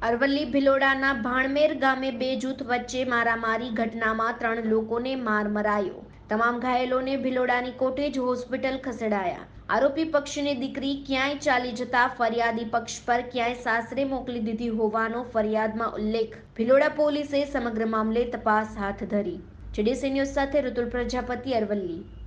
અરવલ્લી ભિલોડાના ભાણમેર ગામે બે જૂથ વચ્ચે મારામારી ઘટનામાં 3 લોકોને માર મરાયો. તમામ ઘાયલોને ભિલોડાની કોટેજ હોસ્પિટલ ખસેડાયા. આરોપી પક્ષની દીકરી ક્યાંય ચાલી જતા ફરિયાદી પક્ષ પર ક્યાંય સાસરે મોકલી દીધી હોવાનો ફરિયાદમાં ઉલ્લેખ. ભિલોડા પોલીસે સમગ્ર મામલે તપાસ હાથ ધરી. જેડીસી ન્યૂઝ સાથે ઋતુલ પ્રજાપતિ, અરવલ્લી.